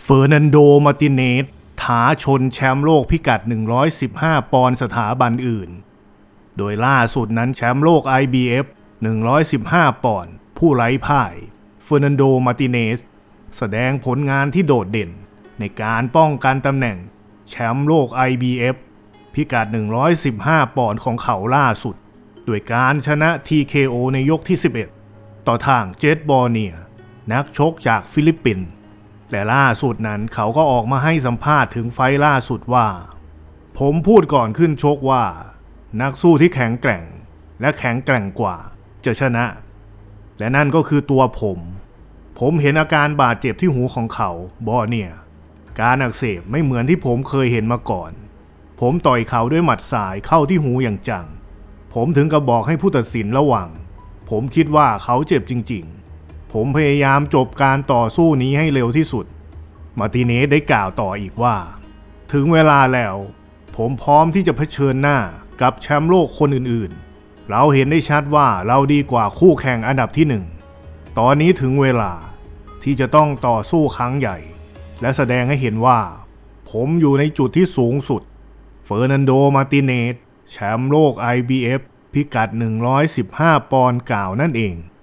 เฟอร์นันโด มาร์ติเนสท้าชนแชมป์โลกพิกัด115ปอนด์สถาบันอื่นโดยล่าสุดนั้นแชมป์โลก IBF 115ปอนด์ผู้ไร้พ่ายเฟอร์นันโด มาร์ติเนสแสดงผลงานที่โดดเด่นในการป้องกันตำแหน่งแชมป์โลก IBF พิกัด115ปอนด์ของเขาล่าสุดโดยการชนะ TKO ในยกที่11ต่อทางเจส บอร์เนียนักชกจากฟิลิปปินส์และล่าสุดนั้นเขาก็ออกมาให้สัมภาษณ์ถึงไฟล์ล่าสุดว่าผมพูดก่อนขึ้นชกว่านักสู้ที่แข็งแกร่งและแข็งแกร่งกว่าจะชนะและนั่นก็คือตัวผมเห็นอาการบาดเจ็บที่หูของเขาบอร์เนียการอักเสบไม่เหมือนที่ผมเคยเห็นมาก่อนผมต่อยเขาด้วยหมัดสายเข้าที่หูอย่างจังผมถึงกับบอกให้ผู้ตัดสินระวังผมคิดว่าเขาเจ็บจริงๆผมพยายามจบการต่อสู้นี้ให้เร็วที่สุดมาร์ติเนสได้กล่าวต่ออีกว่าถึงเวลาแล้วผมพร้อมที่จะเผชิญหน้ากับแชมป์โลกคนอื่นๆเราเห็นได้ชัดว่าเราดีกว่าคู่แข่งอันดับที่1ตอนนี้ถึงเวลาที่จะต้องต่อสู้ครั้งใหญ่และแสดงให้เห็นว่าผมอยู่ในจุดที่สูงสุดเฟอร์นันโด มาร์ติเนสแชมป์โลก IBF พิกัด115ปอนด์กล่าวนั่นเอง